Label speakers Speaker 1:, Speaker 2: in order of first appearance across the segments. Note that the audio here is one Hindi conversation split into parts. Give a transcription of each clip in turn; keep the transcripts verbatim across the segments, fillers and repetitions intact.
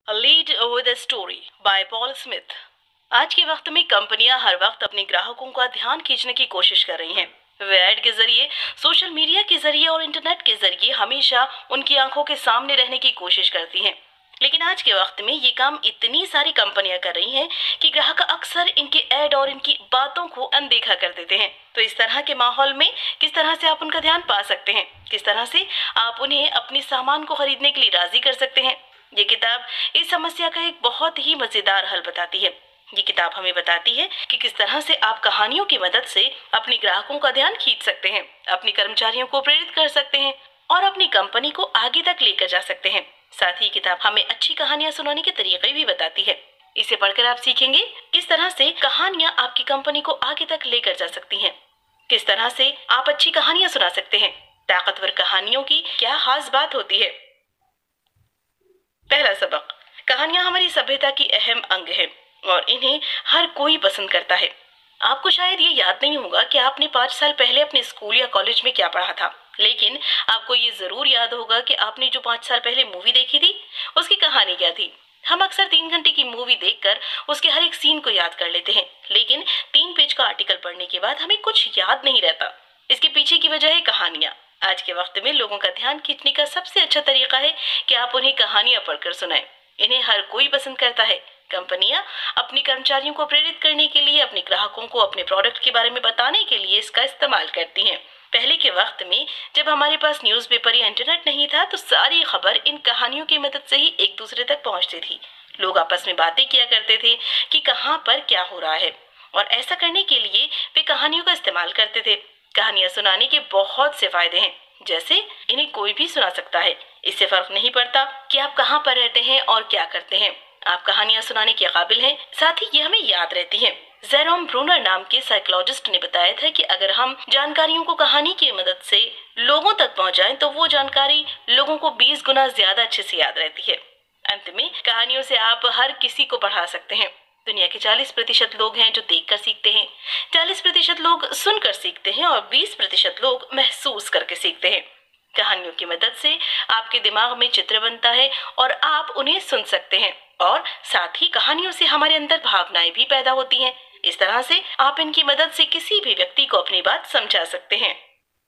Speaker 1: A Lead with a Story by Paul Smith। आज के वक्त में कंपनियां हर वक्त अपने ग्राहकों का ध्यान खींचने की कोशिश कर रही हैं। वे ऐड के जरिए, सोशल मीडिया के जरिए और इंटरनेट के जरिए हमेशा उनकी आंखों के सामने रहने की कोशिश करती हैं। लेकिन आज के वक्त में ये काम इतनी सारी कंपनियां कर रही हैं कि ग्राहक अक्सर इनके ऐड और इनकी बातों को अनदेखा कर देते हैं। तो इस तरह के माहौल में किस तरह से आप उनका ध्यान पा सकते हैं, किस तरह से आप उन्हें अपने सामान को खरीदने के लिए राजी कर सकते हैं, ये किताब इस समस्या का एक बहुत ही मजेदार हल बताती है। ये किताब हमें बताती है कि किस तरह से आप कहानियों की मदद से अपने ग्राहकों का ध्यान खींच सकते हैं, अपने कर्मचारियों को प्रेरित कर सकते हैं और अपनी कंपनी को आगे तक लेकर जा सकते हैं। साथ ही किताब हमें अच्छी कहानियां सुनाने के तरीके भी बताती है। इसे पढ़कर आप सीखेंगे किस तरह से कहानियां आपकी कंपनी को आगे तक लेकर जा सकती हैं, किस तरह से आप अच्छी कहानियां सुना सकते हैं, ताकतवर कहानियों की क्या खास बात होती है। पहला सबक, कहानियां हमारी सभ्यता की अहम अंग है और इन्हें हर कोई पसंद करता है। आपको शायद ये याद नहीं होगा कि आपने पाँच साल पहले अपने स्कूल या कॉलेज में क्या पढ़ा था, लेकिन आपको ये जरूर याद होगा कि आपने जो पाँच साल पहले मूवी देखी थी उसकी कहानी क्या थी। हम अक्सर तीन घंटे की मूवी देखकर उसके हर एक सीन को याद कर लेते हैं, लेकिन तीन पेज का आर्टिकल पढ़ने के बाद हमें कुछ याद नहीं रहता। इसके पीछे की वजह है कहानियां। आज के वक्त में लोगों का ध्यान खींचने का सबसे अच्छा तरीका है कि आप उन्हें कहानियां पढ़कर सुनाएं। इन्हें हर कोई पसंद करता है। कंपनियां अपने कर्मचारियों को प्रेरित करने के लिए, अपने ग्राहकों को अपने प्रोडक्ट के बारे में बताने के लिए इसका इस्तेमाल करती हैं। पहले के वक्त में जब हमारे पास न्यूज़पेपर या इंटरनेट नहीं था, तो सारी खबर इन कहानियों की मदद से ही एक दूसरे तक पहुंचती थी। लोग आपस में बातें किया करते थे कि कहाँ पर क्या हो रहा है, और ऐसा करने के लिए वे कहानियों का इस्तेमाल करते थे। कहानियां सुनाने के बहुत से फायदे हैं, जैसे इन्हें कोई भी सुना सकता है। इससे फर्क नहीं पड़ता कि आप कहाँ पर रहते हैं और क्या करते हैं, आप कहानियां सुनाने के काबिल हैं। साथ ही ये हमें याद रहती हैं। जेरोम ब्रूनर नाम के साइकोलॉजिस्ट ने बताया था कि अगर हम जानकारियों को कहानी की मदद से लोगों तक पहुंचाएं, तो वो जानकारी लोगों को बीस गुना ज्यादा अच्छे से याद रहती है। अंत में, कहानियों से आप हर किसी को पढ़ा सकते हैं। दुनिया के चालीस प्रतिशत लोग हैं जो देखकर सीखते हैं, चालीस प्रतिशत लोग सुनकर सीखते हैं और बीस प्रतिशत लोग महसूस करके सीखते हैं। कहानियों की मदद से आपके दिमाग में चित्र बनता है और आप उन्हें सुन सकते हैं, और साथ ही कहानियों से हमारे अंदर भावनाएं भी पैदा होती हैं। इस तरह से आप इनकी मदद से किसी भी व्यक्ति को अपनी बात समझा सकते हैं।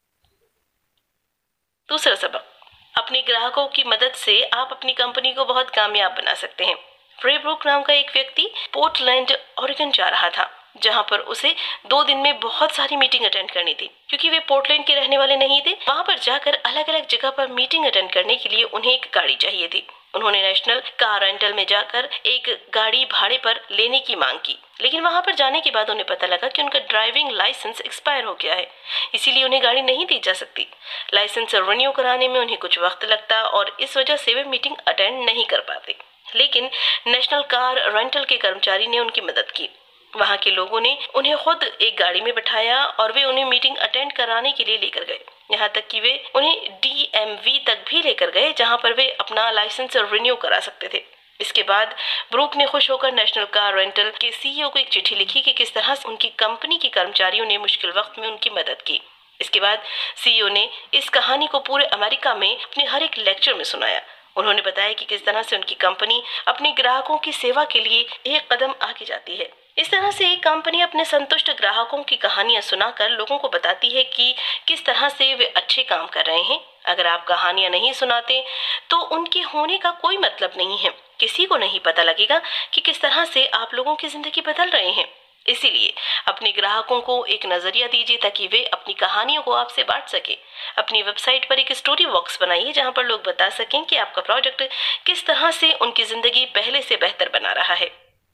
Speaker 1: दूसरा सबक, अपने ग्राहकों की मदद से आप अपनी कंपनी को बहुत कामयाब बना सकते हैं। फ्रे ब्रूक नाम का एक व्यक्ति पोर्टलैंड, ओरेगन जा रहा था, जहां पर उसे दो दिन में बहुत सारी मीटिंग अटेंड करनी थी। क्योंकि वे पोर्टलैंड के रहने वाले नहीं थे, वहां पर जाकर अलग अलग जगह पर मीटिंग अटेंड करने के लिए उन्हें एक गाड़ी चाहिए थी। उन्होंने नेशनल कार रेंटल में जाकर एक गाड़ी भाड़े पर लेने की मांग की, लेकिन वहां पर जाने के बाद उन्हें पता लगा कि उनका ड्राइविंग लाइसेंस एक्सपायर हो गया है, इसीलिए उन्हें गाड़ी नहीं दी जा सकती। लाइसेंस रिन्यू कराने में उन्हें कुछ वक्त लगता और इस वजह से वे मीटिंग अटेंड नहीं कर पाते। लेकिन नेशनल कार रेंटल के कर्मचारी ने उनकी मदद की। वहां के लोगों ने उन्हें खुद एक गाड़ी में बैठाया और वे उन्हें मीटिंग अटेंड कराने के लिए लेकर गए। यहाँ तक कि वे उन्हें डी एम वी तक भी लेकर गए, जहां पर वे अपना लाइसेंस रिन्यू करा सकते थे। इसके बाद ब्रूक ने खुश होकर नेशनल कार रेंटल के सी ई ओ को एक चिट्ठी लिखी कि किस तरह से उनकी कंपनी के कर्मचारियों ने मुश्किल वक्त में उनकी मदद की। इसके बाद सी ई ओ ने इस कहानी को पूरे अमेरिका में अपने हर एक लेक्चर में सुनाया। उन्होंने बताया कि किस तरह से उनकी कंपनी अपने ग्राहकों की सेवा के लिए एक कदम आगे जाती है। इस तरह से एक कंपनी अपने संतुष्ट ग्राहकों की कहानियां सुनाकर लोगों को बताती है कि किस तरह से वे अच्छे काम कर रहे हैं। अगर आप कहानियां नहीं सुनाते, तो उनके होने का कोई मतलब नहीं है। किसी को नहीं पता लगेगा कि किस तरह से आप लोगों की जिंदगी बदल रहे हैं। इसीलिए अपने ग्राहकों को एक नजरिया दीजिए ताकि वे अपनी कहानियों को आपसे बांट सके। अपनी वेबसाइट पर एक स्टोरी बॉक्स बनाइए, जहां पर लोग बता सकें कि आपका प्रोजेक्ट किस तरह से उनकी जिंदगी पहले से बेहतर बना रहा है।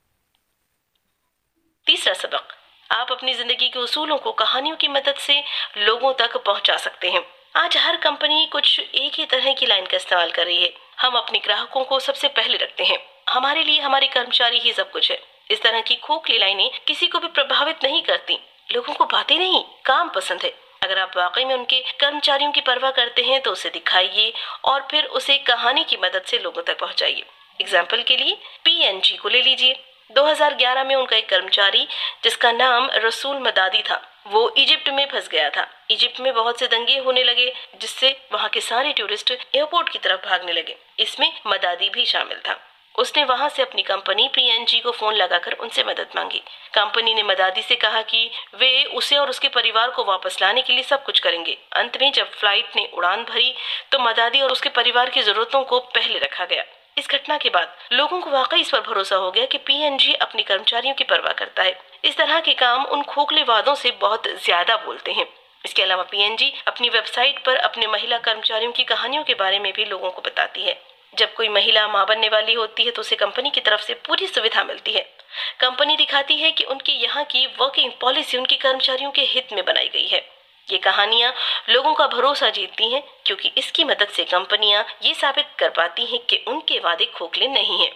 Speaker 1: तीसरा सबक, आप अपनी जिंदगी के उसूलों को कहानियों की मदद से लोगों तक पहुंचा सकते हैं। आज हर कंपनी कुछ एक ही तरह की लाइन का इस्तेमाल कर रही है। हम अपने ग्राहकों को सबसे पहले रखते हैं, हमारे लिए हमारे कर्मचारी ही सब कुछ है। इस तरह की खोखली लाइनें किसी को भी प्रभावित नहीं करती। लोगों को बातें नहीं, काम पसंद है। अगर आप वाकई में उनके कर्मचारियों की परवाह करते हैं, तो उसे दिखाइए और फिर उसे कहानी की मदद से लोगों तक पहुंचाइए। एग्जाम्पल के लिए पी एन जी को ले लीजिए। दो हज़ार ग्यारह में उनका एक कर्मचारी, जिसका नाम रसूल मदादी था, वो इजिप्ट में फंस गया था। इजिप्ट में बहुत से दंगे होने लगे, जिससे वहाँ के सारे टूरिस्ट एयरपोर्ट की तरफ भागने लगे। इसमें मदादी भी शामिल था। उसने वहां से अपनी कंपनी पीएनजी को फोन लगाकर उनसे मदद मांगी। कंपनी ने मदादी से कहा कि वे उसे और उसके परिवार को वापस लाने के लिए सब कुछ करेंगे। अंत में जब फ्लाइट ने उड़ान भरी तो मदादी और उसके परिवार की जरूरतों को पहले रखा गया। इस घटना के बाद लोगों को वाकई इस पर भरोसा हो गया कि पीएनजी अपने कर्मचारियों की परवाह करता है। इस तरह के काम उन खोखले वादों से बहुत ज्यादा बोलते हैं। इसके अलावा पीएनजी अपनी वेबसाइट पर अपने महिला कर्मचारियों की कहानियों के बारे में भी लोगों को बताती है। जब कोई महिला मां बनने वाली होती है तो उसे कंपनी की तरफ से पूरी सुविधा मिलती है। कंपनी दिखाती है कि उनके यहाँ की वर्किंग पॉलिसी उनके कर्मचारियों के हित में बनाई गई है। ये कहानियां लोगों का भरोसा जीतती हैं क्योंकि इसकी मदद से कंपनियां ये साबित कर पाती हैं कि उनके वादे खोखले नहीं हैं।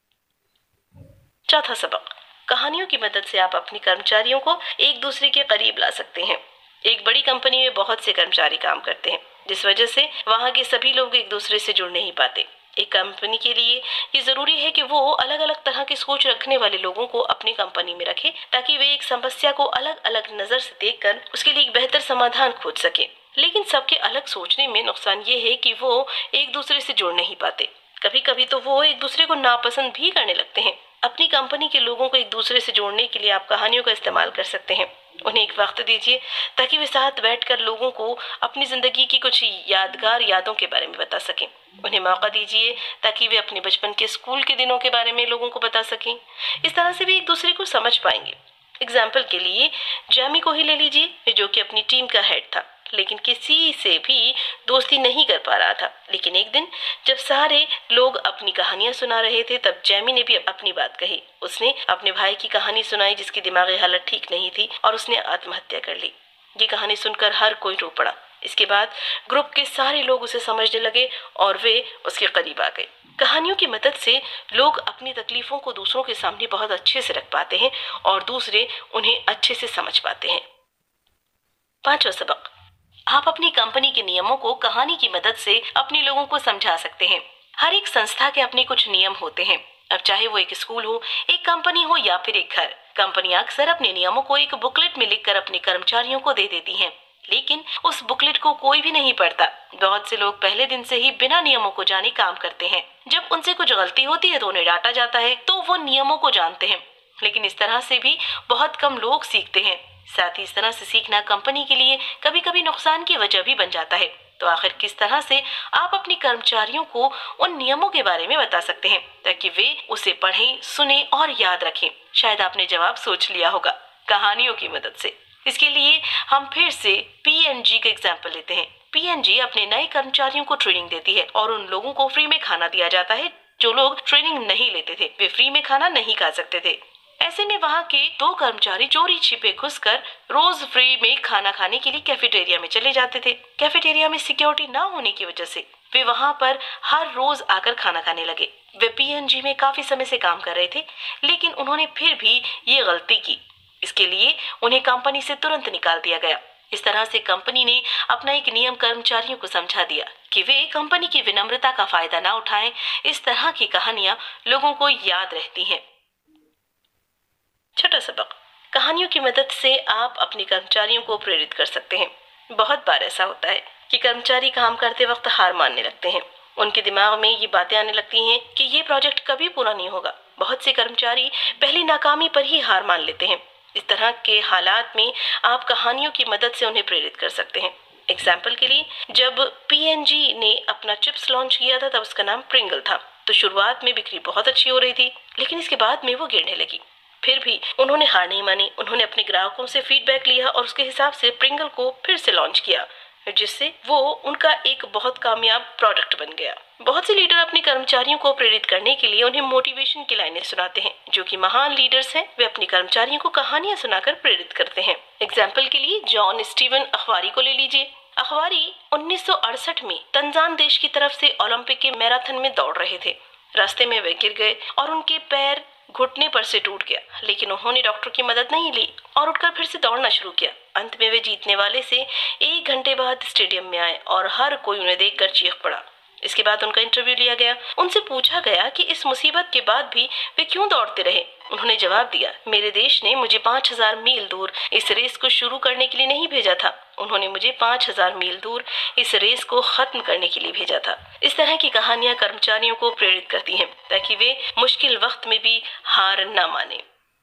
Speaker 1: चौथा सबक, कहानियों की मदद से आप अपने कर्मचारियों को एक दूसरे के करीब ला सकते हैं। एक बड़ी कंपनी में बहुत से कर्मचारी काम करते हैं, जिस वजह से वहां के सभी लोग एक दूसरे से जुड़ नहीं पाते। एक कंपनी के लिए ये जरूरी है कि वो अलग अलग तरह की सोच रखने वाले लोगों को अपनी कंपनी में रखे ताकि वे एक समस्या को अलग अलग नजर से देखकर उसके लिए एक बेहतर समाधान खोज सके। लेकिन सबके अलग सोचने में नुकसान ये है कि वो एक दूसरे से जुड़ नहीं पाते। कभी कभी तो वो एक दूसरे को नापसंद भी करने लगते हैं। अपनी कंपनी के लोगों को एक दूसरे से जोड़ने के लिए आप कहानियों का इस्तेमाल कर सकते हैं। उन्हें एक वक्त दीजिए ताकि वे साथ बैठकर लोगों को अपनी जिंदगी की कुछ यादगार यादों के बारे में बता सकें। उन्हें मौका दीजिए ताकि वे अपने बचपन के स्कूल के दिनों के बारे में लोगों को बता सकें। इस तरह से वे एक दूसरे को समझ पाएंगे। एग्जाम्पल के लिए जैमी को ही ले लीजिए, जो कि अपनी टीम का हेड था लेकिन किसी से भी दोस्ती नहीं कर पा रहा था। लेकिन एक दिन जब सारे लोग अपनी कहानियां सुना रहे थे तब जैमी ने भी अपनी बात कही। उसने अपने भाई की कहानी सुनाई जिसकी दिमागी हालत ठीक नहीं थी और उसने आत्महत्या कर ली। ये कहानी सुनकर हर कोई रो पड़ा। इसके बाद ग्रुप के सारे लोग उसे समझने लगे और वे उसके करीब आ गए। कहानियों की मदद से लोग अपनी तकलीफों को दूसरों के सामने बहुत अच्छे से रख पाते हैं और दूसरे उन्हें अच्छे से समझ पाते हैं। पांचवा सबक, आप अपनी कंपनी के नियमों को कहानी की मदद से अपने लोगों को समझा सकते हैं। हर एक संस्था के अपने कुछ नियम होते हैं, अब चाहे वो एक स्कूल हो, एक कंपनी हो या फिर एक घर। कंपनियां अक्सर अपने नियमों को एक बुकलेट में लिखकर अपने कर्मचारियों को दे देती हैं, लेकिन उस बुकलेट को कोई भी नहीं पढ़ता। बहुत से लोग पहले दिन से ही बिना नियमों को जाने काम करते हैं। जब उनसे कुछ गलती होती है तो उन्हें डांटा जाता है, तो वो नियमों को जानते हैं, लेकिन इस तरह से भी बहुत कम लोग सीखते हैं। साथ ही इस तरह से सीखना कंपनी के लिए कभी कभी नुकसान की वजह भी बन जाता है। तो आखिर किस तरह से आप अपने कर्मचारियों को उन नियमों के बारे में बता सकते हैं ताकि वे उसे पढ़ें, सुने और याद रखें? शायद आपने जवाब सोच लिया होगा, कहानियों की मदद से। इसके लिए हम फिर से पीएनजी का एग्जाम्पल लेते हैं। पीएनजी अपने नए कर्मचारियों को ट्रेनिंग देती है और उन लोगों को फ्री में खाना दिया जाता है जो लोग ट्रेनिंग नहीं लेते थे, वे फ्री में खाना नहीं खा सकते थे। ऐसे में वहाँ के दो कर्मचारी चोरी छिपे घुसकर रोज फ्री में खाना खाने के लिए कैफेटेरिया में चले जाते थे। कैफेटेरिया में सिक्योरिटी ना होने की वजह से वे वहाँ पर हर रोज आकर खाना खाने लगे। वे पीएनजी में काफी समय से काम कर रहे थे, लेकिन उन्होंने फिर भी ये गलती की। इसके लिए उन्हें कंपनी से तुरंत निकाल दिया गया। इस तरह से कंपनी ने अपना एक नियम कर्मचारियों को समझा दिया कि वे कंपनी की विनम्रता का फायदा ना उठाएं। इस तरह की कहानियां लोगों को याद रहती हैं। छोटा सबक, कहानियों की मदद से आप अपने कर्मचारियों को प्रेरित कर सकते हैं। बहुत बार ऐसा होता है कि कर्मचारी काम करते वक्त हार मानने लगते हैं। उनके दिमाग में ये बातें आने लगती हैं कि ये प्रोजेक्ट कभी पूरा नहीं होगा। बहुत से कर्मचारी पहली नाकामी पर ही हार मान लेते हैं। इस तरह के हालात में आप कहानियों की मदद से उन्हें प्रेरित कर सकते हैं। एग्जाम्पल के लिए, जब पीएनजी ने अपना चिप्स लॉन्च किया था तब उसका नाम प्रिंगल था। तो शुरुआत में बिक्री बहुत अच्छी हो रही थी, लेकिन इसके बाद में वो गिरने लगी। फिर भी उन्होंने हार नहीं मानी। उन्होंने अपने ग्राहकों से फीडबैक लिया और उसके हिसाब से प्रिंगल को फिर से लॉन्च किया, जिससे वो उनका एक बहुत कामयाब प्रोडक्ट बन गया। बहुत से लीडर अपने कर्मचारियों को प्रेरित करने के लिए उन्हें मोटिवेशन की लाइनें सुनाते हैं। जो कि महान लीडर्स हैं, वे अपने कर्मचारियों को कहानियां सुनाकर प्रेरित करते हैं। एग्जाम्पल के लिए जॉन स्टीवन अखबारी को ले लीजिए। अखबारी उन्नीस सौ अड़सठ में तंजान देश की तरफ से ओलंपिक के मैराथन में दौड़ रहे थे। रास्ते में वे गिर गए और उनके पैर घुटने पर से टूट गया, लेकिन उन्होंने डॉक्टर की मदद नहीं ली और उठकर फिर से दौड़ना शुरू किया। अंत में वे जीतने वाले से एक घंटे बाद स्टेडियम में आए और हर कोई उन्हें देखकर चीख पड़ा। इसके बाद उनका इंटरव्यू लिया गया। उनसे पूछा गया कि इस मुसीबत के बाद भी वे क्यों दौड़ते रहे। उन्होंने जवाब दिया, मेरे देश ने मुझे पाँच हजार मील दूर इस रेस को शुरू करने के लिए नहीं भेजा था। उन्होंने मुझे पाँच हजार मील दूर इस रेस को खत्म करने के लिए भेजा था। इस तरह की कहानियां कर्मचारियों को प्रेरित करती हैं ताकि वे मुश्किल वक्त में भी हार न माने।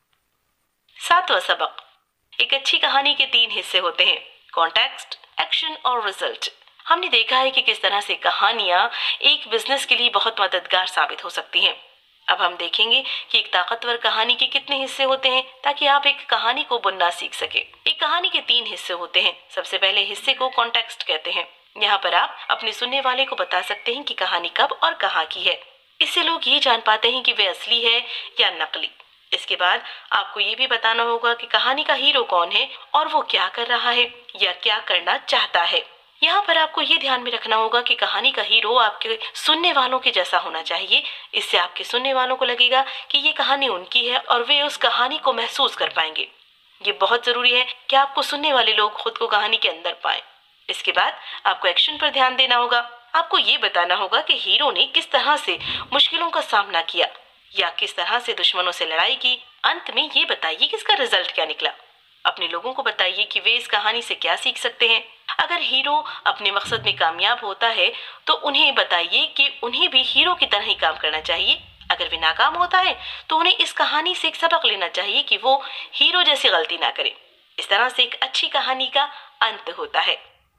Speaker 1: सातवां सबक, एक अच्छी कहानी के तीन हिस्से होते हैं, कॉन्टेक्स्ट, एक्शन और रिजल्ट। हमने देखा है कि किस तरह से कहानियां एक बिजनेस के लिए बहुत मददगार साबित हो सकती हैं। अब हम देखेंगे कि एक ताकतवर कहानी के कितने हिस्से होते हैं ताकि आप एक कहानी को बुनना सीख सके। एक कहानी के तीन हिस्से होते हैं। सबसे पहले हिस्से को कॉन्टेक्स्ट कहते हैं। यहाँ पर आप अपने सुनने वाले को बता सकते हैं कि कहानी कब और कहाँ की है। इससे लोग ये जान पाते हैं कि वे असली है या नकली। इसके बाद आपको ये भी बताना होगा कि कहानी का हीरो कौन है और वो क्या कर रहा है या क्या करना चाहता है। यहाँ पर आपको ये ध्यान में रखना होगा कि कहानी का हीरो आपके सुनने वालों के जैसा होना चाहिए। इससे आपके सुनने वालों को लगेगा कि ये कहानी उनकी है और वे उस कहानी को महसूस कर पाएंगे। ये बहुत जरूरी है कि आपको सुनने वाले लोग खुद को कहानी के अंदर पाएं। इसके बाद आपको एक्शन पर ध्यान देना होगा। आपको ये बताना होगा कि हीरो ने किस तरह से मुश्किलों का सामना किया या किस तरह से दुश्मनों से लड़ाई की। अंत में ये बताइए कि इसका रिजल्ट क्या निकला। अपने लोगों को बताइए कि वे इस कहानी से क्या सीख सकते हैं। अगर हीरो अपने मकसद में कामयाब होता है तो उन्हें बताइए कि उन्हें भी हीरो की तरह ही काम करना चाहिए। अगर वे नाकाम होता है तो उन्हें इस कहानी से एक सबक लेना चाहिए कि वो हीरो जैसी गलती ना करे। इस तरह से एक अच्छी कहानी का अंत होता है।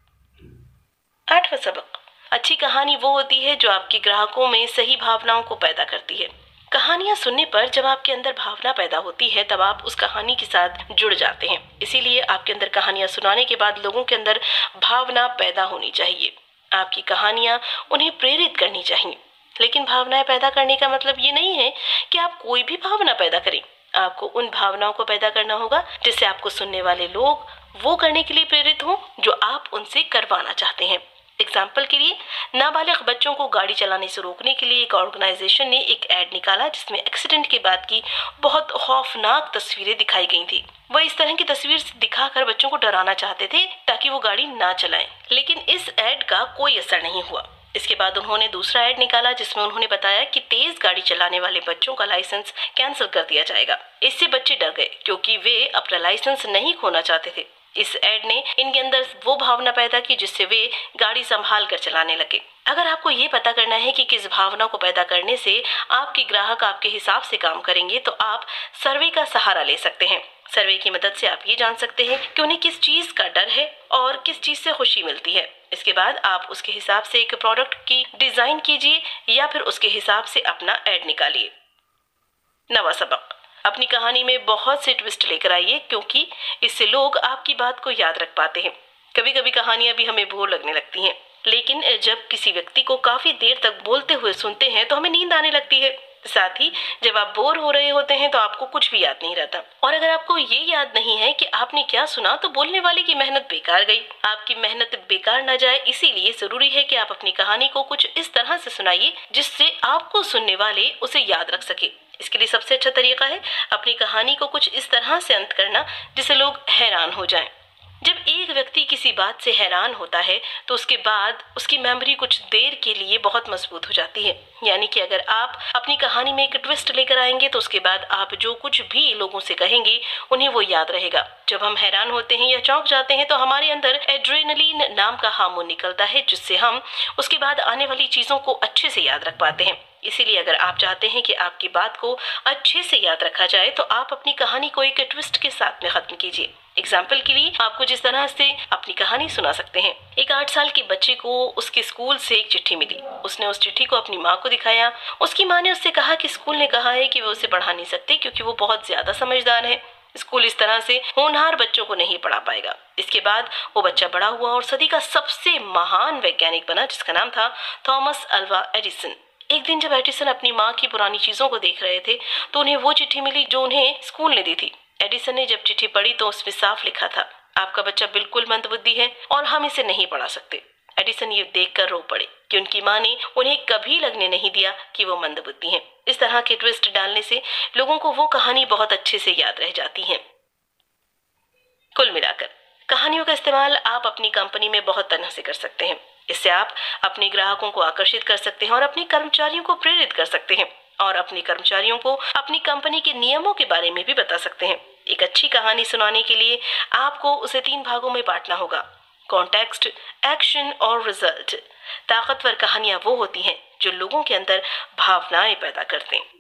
Speaker 1: आठवां सबक, अच्छी कहानी वो होती है जो आपके ग्राहकों में सही भावनाओं को पैदा करती है। कहानियां सुनने पर जब आपके अंदर भावना पैदा होती है तब आप उस कहानी के साथ जुड़ जाते हैं। इसीलिए आपके अंदर कहानियां सुनाने के बाद लोगों के अंदर भावना पैदा होनी चाहिए। आपकी कहानियां उन्हें प्रेरित करनी चाहिए। लेकिन भावनाएं पैदा करने का मतलब ये नहीं है कि आप कोई भी भावना पैदा करें। आपको उन भावनाओं को पैदा करना होगा जिससे आपको सुनने वाले लोग वो करने के लिए प्रेरित हों जो आप उनसे करवाना चाहते हैं। एग्जाम्पल के लिए, नाबालिग बच्चों को गाड़ी चलाने से रोकने के लिए एक ऑर्गेनाइजेशन ने एक एड निकाला जिसमें एक्सीडेंट के बाद की बहुत खौफनाक तस्वीरें दिखाई गई थी। वह इस तरह की तस्वीर दिखाकर बच्चों को डराना चाहते थे ताकि वो गाड़ी ना चलाएं। लेकिन इस एड का कोई असर नहीं हुआ। इसके बाद उन्होंने दूसरा एड निकाला जिसमें उन्होंने बताया कि तेज गाड़ी चलाने वाले बच्चों का लाइसेंस कैंसिल कर दिया जाएगा। इससे बच्चे डर गए क्योंकि वे अपना लाइसेंस नहीं खोना चाहते थे। इस एड ने इनके अंदर वो भावना पैदा की जिससे वे गाड़ी संभाल कर चलाने लगे। अगर आपको ये पता करना है कि किस भावना को पैदा करने से आपके ग्राहक आपके हिसाब से काम करेंगे तो आप सर्वे का सहारा ले सकते हैं। सर्वे की मदद से आप ये जान सकते हैं कि उन्हें किस चीज का डर है और किस चीज से खुशी मिलती है। इसके बाद आप उसके हिसाब से एक प्रोडक्ट की डिजाइन कीजिए या फिर उसके हिसाब से अपना एड निकालिए। नवा सबक, अपनी कहानी में बहुत से ट्विस्ट लेकर आइए क्योंकि इससे लोग आपकी बात को याद रख पाते हैं। कभी कभी कहानियां भी हमें बोर लगने लगती हैं, लेकिन जब किसी व्यक्ति को काफी देर तक बोलते हुए सुनते हैं तो हमें नींद आने लगती है। साथ ही जब आप बोर हो रहे होते हैं तो आपको कुछ भी याद नहीं रहता। और अगर आपको ये याद नहीं है कि आपने क्या सुना तो बोलने वाले की मेहनत बेकार गई। आपकी मेहनत बेकार न जाए इसीलिए जरूरी है कि आप अपनी कहानी को कुछ इस तरह से सुनाइए जिससे आपको सुनने वाले उसे याद रख सके। इसके लिए सबसे अच्छा तरीका है अपनी कहानी को कुछ इस तरह से अंत करना जिससे लोग हैरान हो जाएं। जब एक व्यक्ति किसी बात से हैरान होता है तो उसके बाद उसकी मेमोरी कुछ देर के लिए बहुत मजबूत हो जाती है। यानी कि अगर आप अपनी कहानी में एक ट्विस्ट लेकर आएंगे तो उसके बाद आप जो कुछ भी लोगों से कहेंगे उन्हें वो याद रहेगा। जब हम हैरान होते हैं या चौंक जाते हैं तो हमारे अंदर एड्रेनलिन नाम का हार्मोन निकलता है जिससे हम उसके बाद आने वाली चीजों को अच्छे से याद रख पाते हैं। इसीलिए अगर आप चाहते हैं कि आपकी बात को अच्छे से याद रखा जाए तो आप अपनी कहानी को एक ट्विस्ट के साथ में खत्म कीजिए। एग्जाम्पल के लिए आपको जिस तरह से अपनी कहानी सुना सकते हैं। एक आठ साल के बच्चे को उसके स्कूल से एक चिट्ठी मिली। उसने उस चिट्ठी को अपनी माँ को दिखाया। उसकी माँ ने उससे कहा कि स्कूल ने कहा है कि वो उसे पढ़ा नहीं सकते क्योंकि वो बहुत ज्यादा समझदार है। स्कूल इस तरह से होनहार बच्चों को नहीं पढ़ा पाएगा। इसके बाद वो बच्चा बड़ा हुआ और सदी का सबसे महान वैज्ञानिक बना जिसका नाम था थॉमस अल्वा एडिसन। एक दिन जब एडिसन अपनी माँ की पुरानी चीजों को देख रहे थे तो उन्हें वो चिट्ठी मिली जो उन्हें स्कूल ने दी थी। एडिसन ने जब चिट्ठी पढ़ी तो उसमें साफ लिखा था, आपका बच्चा बिल्कुल मंदबुद्धि है और हम इसे नहीं पढ़ा सकते। एडिसन ये देखकर रो पड़े कि उनकी माँ ने उन्हें कभी लगने नहीं दिया कि वो मंदबुद्धि हैं। इस तरह के ट्विस्ट डालने से लोगों को वो कहानी बहुत अच्छे से याद रह जाती है। कुल मिलाकर कहानियों का इस्तेमाल आप अपनी कंपनी में बहुत तरह से कर सकते हैं। इससे आप अपने ग्राहकों को आकर्षित कर सकते हैं और अपने कर्मचारियों को प्रेरित कर सकते हैं और अपने कर्मचारियों को अपनी कंपनी के नियमों के बारे में भी बता सकते हैं। एक अच्छी कहानी सुनाने के लिए आपको उसे तीन भागों में बांटना होगा। कॉन्टेक्स्ट, एक्शन और रिजल्ट। ताकतवर कहानियां वो होती हैं जो लोगों के अंदर भावनाएं पैदा करते हैं।